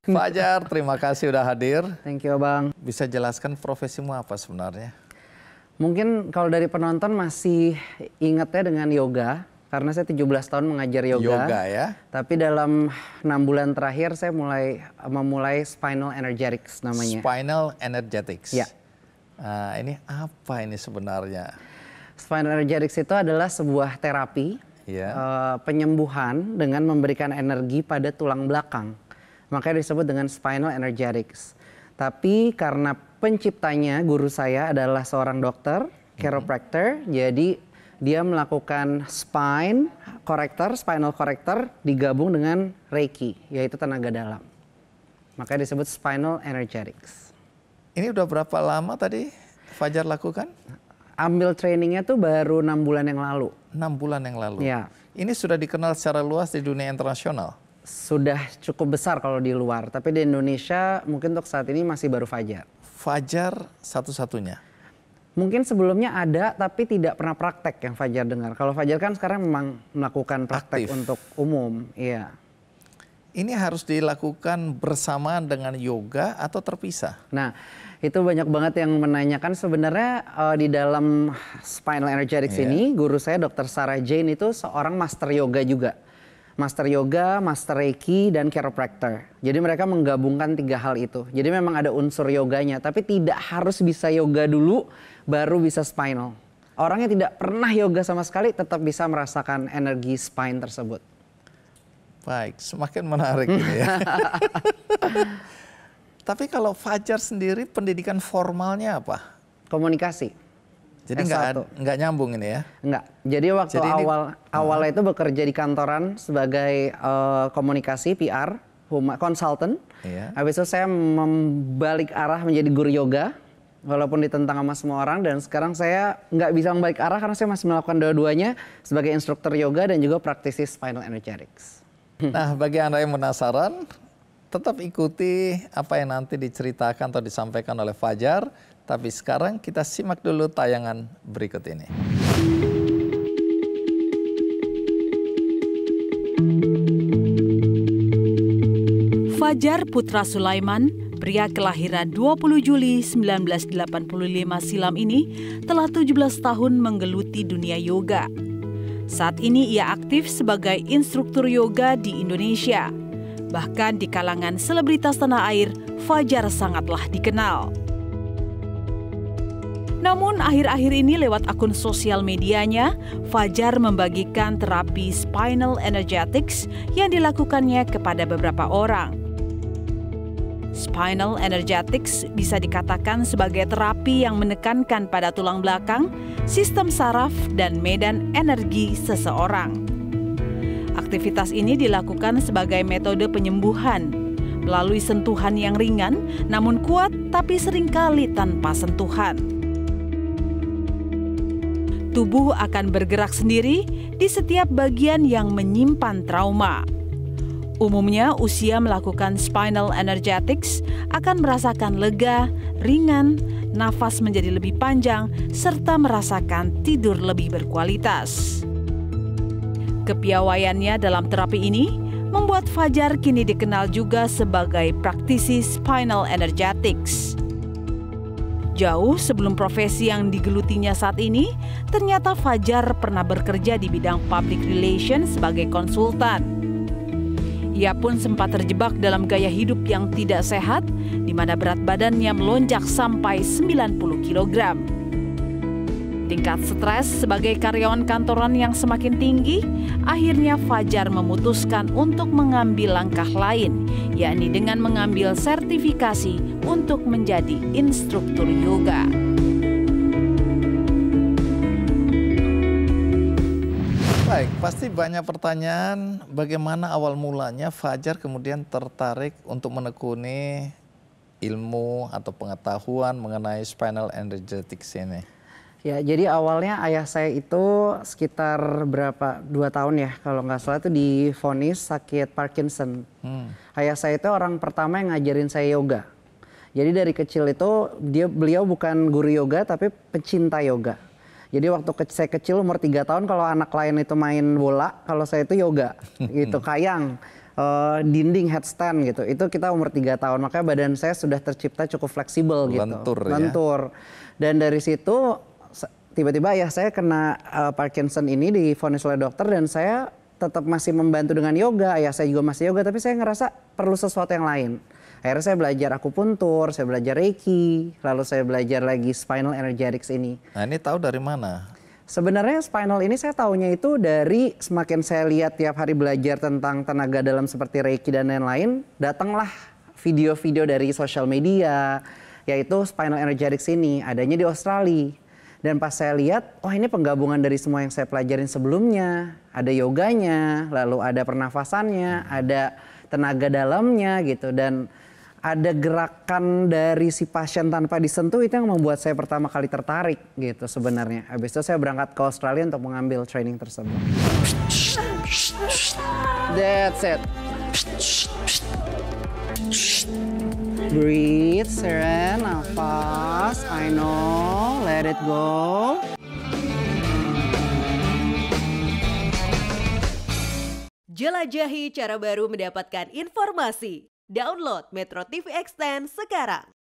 Fajar, terima kasih udah hadir. Thank you, Bang. Bisa jelaskan profesimu apa sebenarnya? Mungkin kalau dari penonton masih ingatnya dengan yoga, karena saya 17 tahun mengajar yoga. Yoga ya? Tapi dalam 6 bulan terakhir saya memulai Spinal Energetics namanya. Spinal Energetics? Ya. Ini apa ini sebenarnya? Spinal Energetics itu adalah sebuah terapi penyembuhan dengan memberikan energi pada tulang belakang. Makanya disebut dengan Spinal Energetics. Tapi karena penciptanya, guru saya adalah seorang dokter, chiropractor, jadi dia melakukan spinal corrector digabung dengan Reiki, yaitu tenaga dalam. Makanya disebut Spinal Energetics. Ini udah berapa lama tadi Fajar lakukan? Ambil trainingnya tuh baru 6 bulan yang lalu. 6 bulan yang lalu? Ya. Ini sudah dikenal secara luas di dunia internasional? Sudah cukup besar kalau di luar, tapi di Indonesia mungkin untuk saat ini masih baru Fajar. Fajar satu-satunya? Mungkin sebelumnya ada, tapi tidak pernah praktek yang Fajar dengar. Kalau Fajar kan sekarang memang melakukan praktek untuk umum. Iya. Ini harus dilakukan bersamaan dengan yoga atau terpisah? Nah, itu banyak banget yang menanyakan sebenarnya di dalam Spinal Energetics ini, guru saya Dr. Sarah Jane itu seorang master yoga juga. Master yoga, master reiki, dan chiropractor. Jadi mereka menggabungkan 3 hal itu. Jadi memang ada unsur yoganya, tapi tidak harus bisa yoga dulu baru bisa spinal. Orang yang tidak pernah yoga sama sekali tetap bisa merasakan energi spine tersebut. Baik, semakin menarik ini ya. Tapi kalau Fajar sendiri pendidikan formalnya apa? Komunikasi. Jadi nggak nyambung ini ya? Enggak. Jadi waktu awalnya itu bekerja di kantoran sebagai komunikasi PR, consultant. Iya. Habis itu saya membalik arah menjadi guru yoga, walaupun ditentang sama semua orang. Dan sekarang saya nggak bisa membalik arah karena saya masih melakukan dua-duanya sebagai instruktur yoga dan juga praktisi Spinal Energetics. Nah, bagi Anda yang penasaran, tetap ikuti apa yang nanti diceritakan atau disampaikan oleh Fajar. Tapi sekarang kita simak dulu tayangan berikut ini. Fajar Putra Sulaiman, pria kelahiran 20 Juli 1985 silam ini telah 17 tahun menggeluti dunia yoga. Saat ini ia aktif sebagai instruktur yoga di Indonesia. Bahkan di kalangan selebritas tanah air, Fajar sangatlah dikenal. Namun akhir-akhir ini lewat akun sosial medianya, Fajar membagikan terapi Spinal Energetics yang dilakukannya kepada beberapa orang. Spinal Energetics bisa dikatakan sebagai terapi yang menekankan pada tulang belakang, sistem saraf, dan medan energi seseorang. Aktivitas ini dilakukan sebagai metode penyembuhan melalui sentuhan yang ringan namun kuat tapi seringkali tanpa sentuhan. Tubuh akan bergerak sendiri di setiap bagian yang menyimpan trauma. Umumnya usia melakukan Spinal Energetics akan merasakan lega, ringan, nafas menjadi lebih panjang, serta merasakan tidur lebih berkualitas. Kepiawaiannya dalam terapi ini membuat Fajar kini dikenal juga sebagai praktisi Spinal Energetics. Jauh sebelum profesi yang digelutinya saat ini, ternyata Fajar pernah bekerja di bidang public relations sebagai konsultan. Ia pun sempat terjebak dalam gaya hidup yang tidak sehat, di mana berat badannya melonjak sampai 90 kg. Tingkat stres sebagai karyawan kantoran yang semakin tinggi, akhirnya Fajar memutuskan untuk mengambil langkah lain, yakni dengan mengambil sertifikasi untuk menjadi instruktur yoga. Baik, pasti banyak pertanyaan bagaimana awal mulanya Fajar kemudian tertarik untuk menekuni ilmu atau pengetahuan mengenai Spinal Energetics ini. Ya, jadi awalnya ayah saya itu sekitar 2 tahun ya kalau nggak salah itu divonis sakit Parkinson. Ayah saya itu orang pertama yang ngajarin saya yoga. Jadi dari kecil itu beliau bukan guru yoga tapi pecinta yoga. Jadi waktu saya kecil umur 3 tahun kalau anak lain itu main bola, kalau saya itu yoga gitu, kayang. dinding headstand gitu. Itu kita umur 3 tahun, makanya badan saya sudah tercipta cukup fleksibel gitu. Lentur. Dan dari situ tiba-tiba ayah saya kena Parkinson ini divonis oleh dokter dan saya tetap masih membantu dengan yoga. Ayah saya juga masih yoga, tapi saya ngerasa perlu sesuatu yang lain. Akhirnya saya belajar akupuntur, saya belajar reiki, lalu saya belajar lagi spinal energetics ini. Nah, ini tahu dari mana? Sebenarnya spinal ini saya taunya itu dari semakin saya lihat tiap hari belajar tentang tenaga dalam seperti reiki dan lain-lain, datanglah video-video dari sosial media, yaitu spinal energetics ini, adanya di Australia. Dan pas saya lihat, oh ini penggabungan dari semua yang saya pelajarin sebelumnya, ada yoganya, lalu ada pernafasannya, ada tenaga dalamnya gitu, dan ada gerakan dari si pasien tanpa disentuh, itu yang membuat saya pertama kali tertarik gitu sebenarnya. Habis itu saya berangkat ke Australia untuk mengambil training tersebut. That's it. Breathe, Seren, nafas, I know, let it go. Jelajahi cara baru mendapatkan informasi. Download Metro TV Extend sekarang.